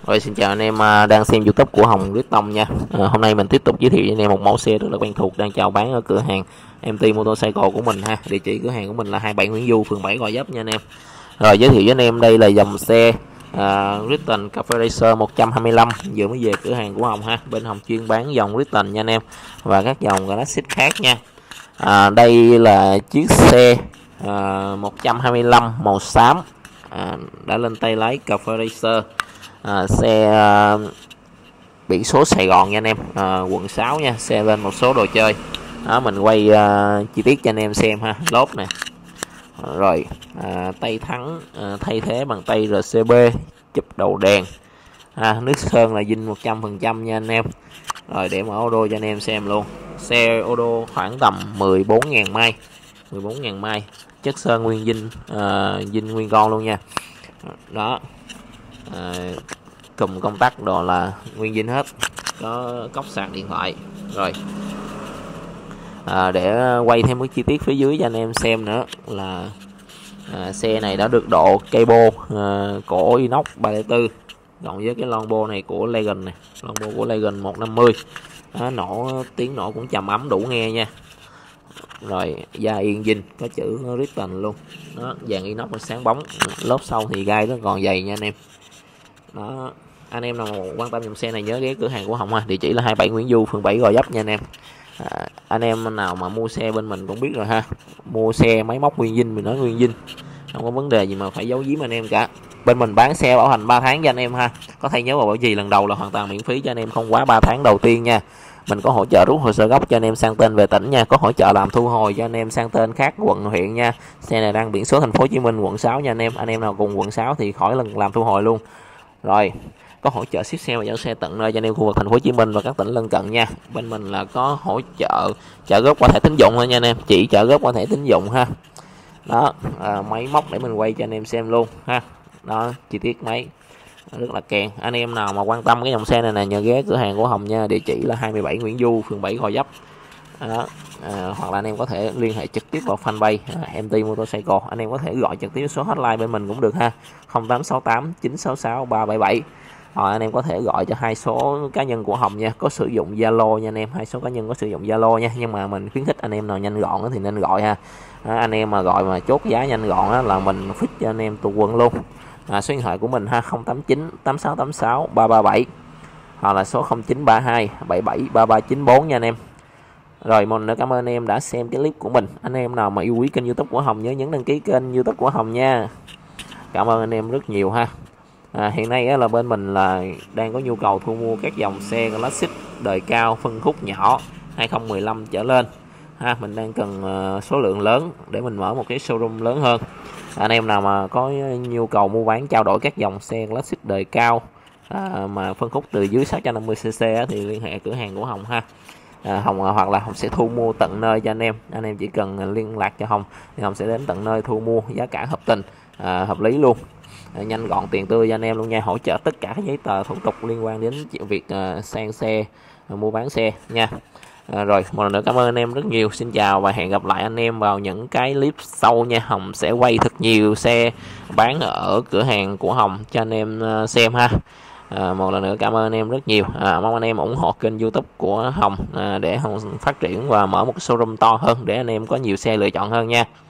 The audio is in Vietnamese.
Rồi xin chào anh em đang xem YouTube của Hồng Riết Tông nha. Hôm nay mình tiếp tục giới thiệu cho anh em một mẫu xe rất là quen thuộc đang chào bán ở cửa hàng MT Motorcycle của mình ha. Địa chỉ cửa hàng của mình là 27 Nguyễn Du, phường 7 Gò Vấp nha anh em. Rồi giới thiệu với anh em đây là dòng xe Ritten Cafe Racer 125 vừa mới về cửa hàng của Hồng ha. Bên Hồng chuyên bán dòng Ritten nha anh em và các dòng Classic khác nha. Đây là chiếc xe 125 màu xám, đã lên tay lái Cafe Racer. Xe biển số Sài Gòn nha anh em, quận 6 nha. Xe lên một số đồ chơi đó, mình quay chi tiết cho anh em xem ha. Lốp nè, rồi tay thắng thay thế bằng tay RCB, chụp đầu đèn, nước sơn là zin 100% nha anh em. Rồi để mở ô đô cho anh em xem luôn. Xe ô đô khoảng tầm 14.000 mai, 14.000 mai, chất sơn nguyên zin, zin nguyên con luôn nha. Đó, cùm công tắc đồ là nguyên zin hết, có cốc sạc điện thoại. Rồi để quay thêm cái chi tiết phía dưới cho anh em xem nữa là xe này đã được độ cable cổ inox 304 cộng với cái lon bô này của Legend này, lon bô của Legend 150 đó, nổ tiếng nổ cũng trầm ấm đủ nghe nha. Rồi da yên zin, có chữ Ritten luôn đó, dàn inox sáng bóng. Lốp sau thì gai nó còn dày nha anh em. Đó, anh em nào quan tâm dòng xe này nhớ ghé cửa hàng của Hồng ha. Địa chỉ là 27 Nguyễn Du, phường 7 Gò Vấp nha anh em. Anh em nào mà mua xe bên mình cũng biết rồi ha, mua xe máy móc nguyên zin mình nói nguyên zin, không có vấn đề gì mà phải giấu giếm anh em cả. Bên mình bán xe bảo hành 3 tháng cho anh em ha. Có thay nhớ và bảo trì lần đầu là hoàn toàn miễn phí cho anh em, không quá 3 tháng đầu tiên nha. Mình có hỗ trợ rút hồ sơ gốc cho anh em sang tên về tỉnh nha, có hỗ trợ làm thu hồi cho anh em sang tên khác quận huyện nha. Xe này đang biển số thành phố Hồ Chí Minh quận 6 nha anh em. Anh em nào cùng quận 6 thì khỏi lần làm thu hồi luôn. Rồi có hỗ trợ ship xe và giao xe tận nơi cho anh em khu vực thành phố Hồ Chí Minh và các tỉnh lân cận nha. Bên mình là có hỗ trợ trợ góp qua thẻ tín dụng thôi nha anh em, chỉ trợ góp qua thẻ tín dụng ha. Đó, máy móc để mình quay cho anh em xem luôn ha. Đó, chi tiết máy rất là kèn. Anh em nào mà quan tâm cái dòng xe này nè nhờ ghé cửa hàng của Hồng nha. Địa chỉ là 27 Nguyễn Du, phường 7 Gò Vấp. Đó, hoặc là anh em có thể liên hệ trực tiếp vào fanpage MT Motorcycle. Anh em có thể gọi trực tiếp số hotline bên mình cũng được ha, 0868 966 377. Hoặc anh em có thể gọi cho hai số cá nhân của Hồng nha, có sử dụng Zalo nha anh em. Hai số cá nhân có sử dụng Zalo nha, nhưng mà mình khuyến khích anh em nào nhanh gọn thì nên gọi ha. Anh em mà gọi mà chốt giá nhanh gọn là mình fix cho anh em tụ quần luôn. Số điện thoại của mình ha, 089 8686 337 hoặc là số 0932 77 3394 nha anh em. Rồi một nữa cảm ơn anh em đã xem cái clip của mình. Anh em nào mà yêu quý kênh YouTube của Hồng nhớ nhấn đăng ký kênh YouTube của Hồng nha. Cảm ơn anh em rất nhiều ha. Hiện nay là bên mình là đang có nhu cầu thu mua các dòng xe Classic đời cao phân khúc nhỏ 2015 trở lên ha. Mình đang cần số lượng lớn để mình mở một cái showroom lớn hơn. Anh em nào mà có nhu cầu mua bán trao đổi các dòng xe Classic đời cao mà phân khúc từ dưới 650cc thì liên hệ cửa hàng của Hồng ha. Hồng hoặc là Hồng sẽ thu mua tận nơi cho anh em. Anh em chỉ cần liên lạc cho Hồng thì Hồng sẽ đến tận nơi thu mua, giá cả hợp tình, hợp lý luôn, nhanh gọn tiền tươi cho anh em luôn nha. Hỗ trợ tất cả các giấy tờ thủ tục liên quan đến việc sang xe, mua bán xe nha. Rồi một lần nữa cảm ơn anh em rất nhiều. Xin chào và hẹn gặp lại anh em vào những cái clip sau nha. Hồng sẽ quay thật nhiều xe bán ở cửa hàng của Hồng cho anh em xem ha. Một lần nữa cảm ơn anh em rất nhiều. Mong anh em ủng hộ kênh YouTube của Hồng để Hồng phát triển và mở một cái showroom to hơn để anh em có nhiều xe lựa chọn hơn nha.